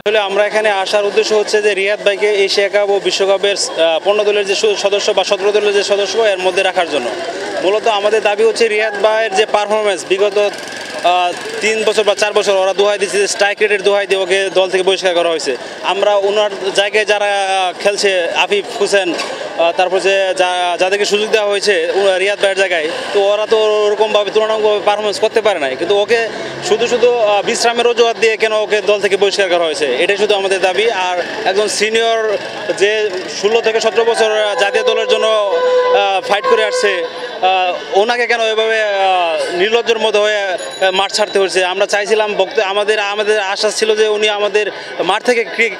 আসলে আমরা এখানে আসার উদ্দেশ্য হচ্ছে যে রিয়াদ ভাইকে এশিয়া কাপ ও বিশ্বকাপের 15 দলের যে সদস্য বা 17 দলের যে সদস্য এর মধ্যে রাখার জন্য। মূলত আমাদের দাবি হচ্ছে রিয়াদ ভাইয়ের যে পারফরমেন্স বিগত 3 বছর বা 4 বছর ওরা দোহাই দিচ্ছে, স্ট্রাইক রেটের দোহাই দিয়ে ওকে দল থেকে বহিষ্কার করা হয়েছে। আমরা ওনার জায়গায় যারা খেলছে, আফিফ হোসেন, তারপর যে যাদেরকে সুযোগ দেওয়া হয়েছে রিয়াদ ভাইয়ের জায়গায়, তো ওরা তো ওরকমভাবে তুলনামূলকভাবে পারফরমেন্স করতে পারে নাই, কিন্তু ওকে শুধু বিশ্রামের অজুহাত দিয়ে কেন ওকে দল থেকে বহিষ্কার করা হয়েছে, এটাই শুধু আমাদের দাবি। আর একজন সিনিয়র যে 16 থেকে 17 বছর জাতীয় দলের জন্য ফাইট করে আসছে, ওনাকে কেন এভাবে নির্লজ্জের মতো হয়ে মাঠ ছাড়তে হয়েছে। আমরা চাইছিলাম আমাদের আশা ছিল যে উনি আমাদের মাঠ থেকে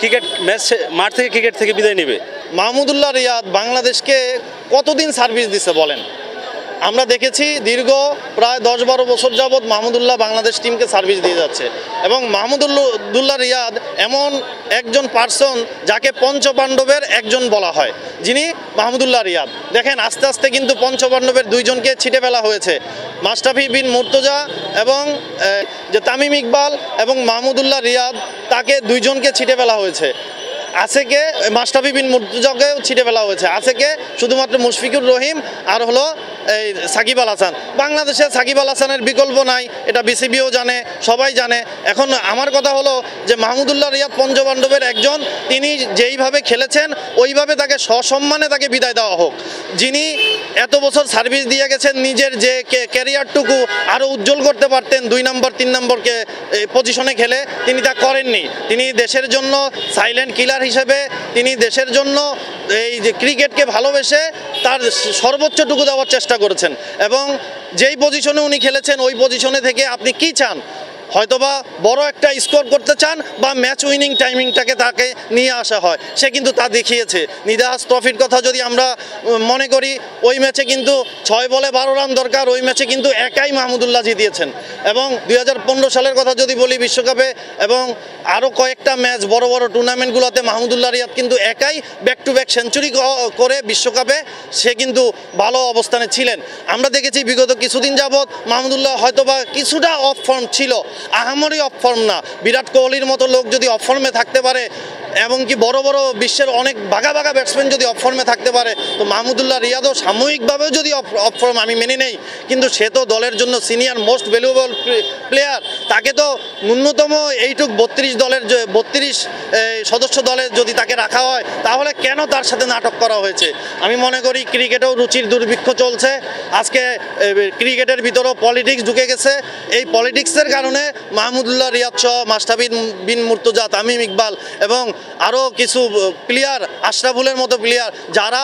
ক্রিকেট থেকে বিদায় নেবে। মাহমুদুল্লাহ রিয়াদ বাংলাদেশকে কতদিন সার্ভিস দিছে বলেন? আমরা দেখেছি দীর্ঘ প্রায় 10-12 বছর যাবৎ মাহমুদুল্লাহ বাংলাদেশ টিমকে সার্ভিস দিয়ে যাচ্ছে, এবং মাহমুদুল্লাহ রিয়াদ এমন একজন পার্সন যাকে পঞ্চপাণ্ডবের একজন বলা হয়, যিনি মাহমুদুল্লাহ রিয়াদ। দেখেন আস্তে আস্তে কিন্তু পঞ্চপাণ্ডবের দুইজনকে ছিটে ফেলা হয়েছে, মাশরাফি বিন মুর্তজা এবং যে তামিম ইকবাল এবং মাহমুদুল্লাহ রিয়াদ, তাকে দুইজনকে ছিটে ফেলা হয়েছে। আছে কে মাশরাফি বিন মুর্তজাকেও ছিটে ফেলা হয়েছে, আছে কে শুধুমাত্র মুশফিকুর রহিম আর হলো এই সাকিব আল হাসান। বাংলাদেশে সাকিব আল হাসানের বিকল্প নাই, এটা বিসিবিও জানে, সবাই জানে। এখন আমার কথা হলো যে মাহমুদুল্লাহ রিয়াদ পঞ্চপাণ্ডবের একজন, তিনি যেইভাবে খেলেছেন ওইভাবে তাকে সসম্মানে তাকে বিদায় দেওয়া হোক। যিনি এত বছর সার্ভিস দিয়ে গেছেন, নিজের যে ক্যারিয়ারটুকু আরও উজ্জ্বল করতে পারতেন 2 নম্বর 3 নম্বরকে পজিশনে খেলে, তিনি তা করেননি। তিনি দেশের জন্য সাইলেন্ট কিলার হিসেবে তিনি দেশের জন্য এই যে ক্রিকেটকে ভালোবেসে তার সর্বোচ্চটুকু দেওয়ার চেষ্টা করেছেন, এবং যেই পজিশনে উনি খেলেছেন ওই পজিশনে থেকে আপনি কি চান? হয়তোবা বড় একটা স্কোর করতে চান বা ম্যাচ উইনিং টাইমিংটাকে তাকে নিয়ে আসা হয়, সে কিন্তু তা দেখিয়েছে। নিদাহাস ট্রফির কথা যদি আমরা মনে করি, ওই ম্যাচে কিন্তু 6 বলে 12 রান দরকার, ওই ম্যাচে কিন্তু একাই মাহমুদুল্লাহ জিতিয়েছেন। এবং 2015 সালের কথা যদি বলি বিশ্বকাপে, এবং আরও কয়েকটা ম্যাচ বড় বড় টুর্নামেন্টগুলোতে মাহমুদুল্লাহ রিয়াদ কিন্তু একাই ব্যাক টু ব্যাক সেঞ্চুরি করে বিশ্বকাপে সে কিন্তু ভালো অবস্থানে ছিলেন। আমরা দেখেছি বিগত কিছুদিন যাবৎ মাহমুদুল্লাহ হয়তোবা কিছুটা অফ ফর্ম ছিল, আহামরি অফ ফর্ম না। বিরাট কোহলির মতো লোক যদি অফ ফর্মে থাকতে পারে, এমনকি বড় বড় বিশ্বের অনেক বাঘা ব্যাটসম্যান যদি অফ ফর্মে থাকতে পারে, তো মাহমুদুল্লাহ রিয়াদও সাময়িকভাবেও যদি অফ ফর্ম আমি মেনে নেই, কিন্তু সে তো দলের জন্য সিনিয়র মোস্ট ভ্যালুয়েবল প্লেয়ার। তাকে তো ন্যূনতম এইটুক 32 সদস্য দলে যদি তাকে রাখা হয়, তাহলে কেন তার সাথে নাটক করা হয়েছে? আমি মনে করি ক্রিকেটেও রুচির দুর্ভিক্ষ চলছে। আজকে ক্রিকেটের ভিতরেও পলিটিক্স ঢুকে গেছে। এই পলিটিক্সের কারণে মাহমুদুল্লাহ রিয়াদ সহ মাশরাফি বিন মুর্তজা, তামিম ইকবাল এবং আরও কিছু প্লেয়ার, আশরাফুলের মতো প্লেয়ার, যারা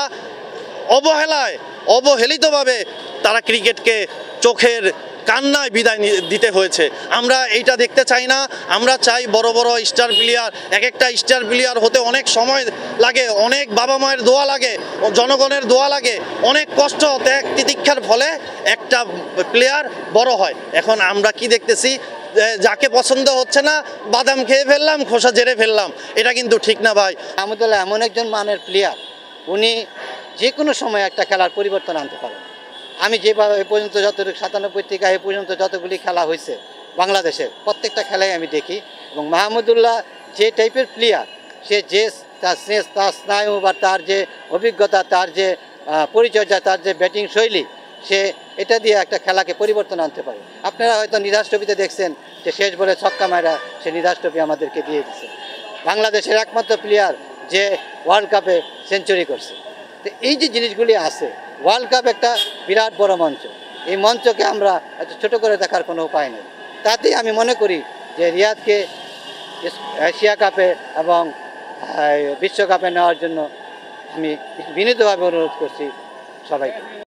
অবহেলিতভাবে তারা ক্রিকেটকে চোখের কান্নায় বিদায় দিতে হয়েছে। আমরা এইটা দেখতে চাই না। আমরা চাই বড় বড় স্টার প্লেয়ার, এক একটা স্টার প্লেয়ার হতে অনেক সময় লাগে, অনেক বাবা মায়ের দোয়া লাগে, জনগণের দোয়া লাগে, অনেক কষ্ট ত্যাগ তিতিক্ষার ফলে একটা প্লেয়ার বড় হয়। এখন আমরা কি দেখতেছি, যাকে পছন্দ হচ্ছে না বাদাম খেয়ে ফেললাম, খোসা ঝেড়ে ফেললাম। এটা কিন্তু ঠিক না ভাই। মাহমুদুল্লাহ এমন একজন মানের প্লেয়ার, উনি যে কোনো সময় একটা খেলার পরিবর্তন আনতে পারেন। আমি যেভাবে এ পর্যন্ত যতটুকু 97 থেকে এ পর্যন্ত যতগুলি খেলা হয়েছে বাংলাদেশের, প্রত্যেকটা খেলাই আমি দেখি, এবং মাহমুদুল্লাহ যে টাইপের প্লেয়ার, সে যে তার স্নেহ, তার স্নায়ু বা তার যে অভিজ্ঞতা, তার যে পরিচর্যা, তার যে ব্যাটিং শৈলী, সে এটা দিয়ে একটা খেলাকে পরিবর্তন আনতে পারে। আপনারা হয়তো নিদাহাস ট্রফিতে দেখছেন যে শেষ বলে ছক্কা মারা সে নিদাহাস ট্রফি আমাদেরকে দিয়ে দিচ্ছে। বাংলাদেশের একমাত্র প্লেয়ার যে ওয়ার্ল্ড কাপে সেঞ্চুরি করছে। তো এই যে জিনিসগুলি আছে, ওয়ার্ল্ড কাপ একটা বিরাট বড় মঞ্চ, এই মঞ্চকে আমরা এত ছোটো করে দেখার কোনো উপায় নেই। তাতেই আমি মনে করি যে রিয়াদকে এশিয়া কাপে এবং বিশ্বকাপে নেওয়ার জন্য আমি বিনীতভাবে অনুরোধ করছি সবাইকে।